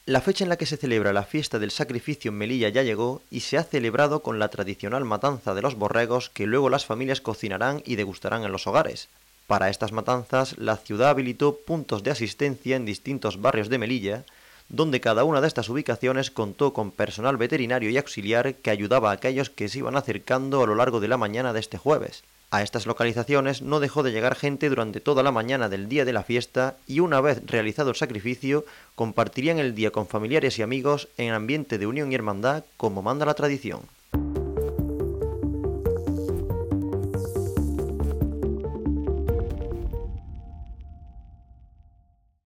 La fecha en la que se celebra la fiesta del sacrificio en Melilla ya llegó y se ha celebrado con la tradicional matanza de los borregos que luego las familias cocinarán y degustarán en los hogares. Para estas matanzas, la ciudad habilitó puntos de asistencia en distintos barrios de Melilla, donde cada una de estas ubicaciones contó con personal veterinario y auxiliar que ayudaba a aquellos que se iban acercando a lo largo de la mañana de este jueves. A estas localizaciones no dejó de llegar gente durante toda la mañana del día de la fiesta y una vez realizado el sacrificio, compartirían el día con familiares y amigos en ambiente de unión y hermandad como manda la tradición.